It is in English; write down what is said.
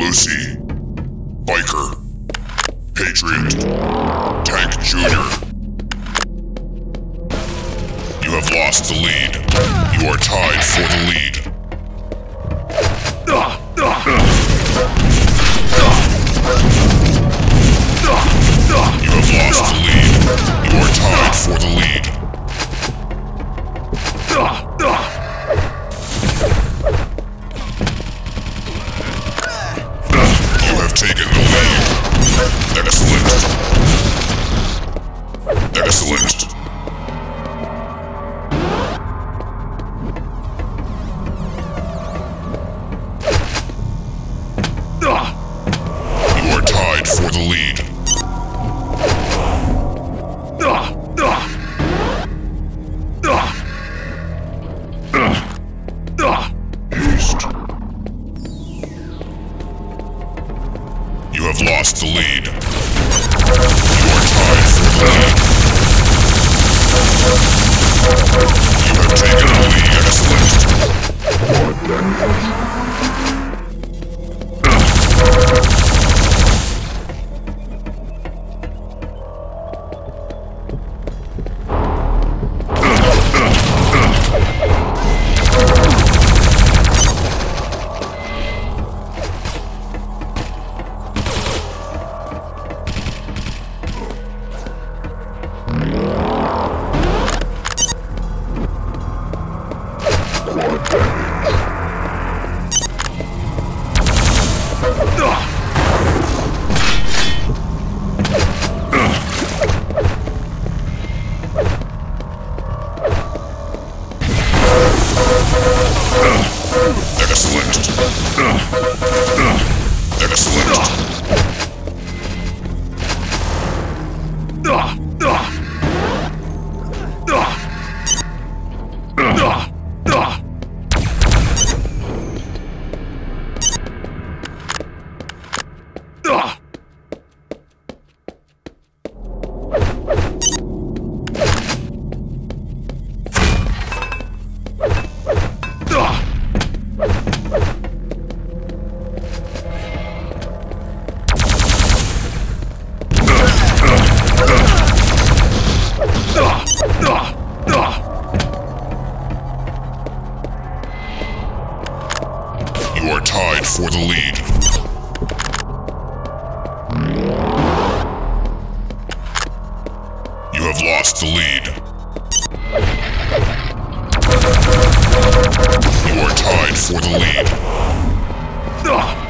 Lucy, Biker, Patriot, Tank Junior. You have lost the lead. You are tied for the lead. You have lost the lead. You are tied for the lead. You have taken the lead. Excellent. Excellent. You are tied for the lead. East. You have lost the lead. You are tied for the lead. You have taken the lead. Excellent. You are tied for the lead. You have lost the lead. You are tied for the lead.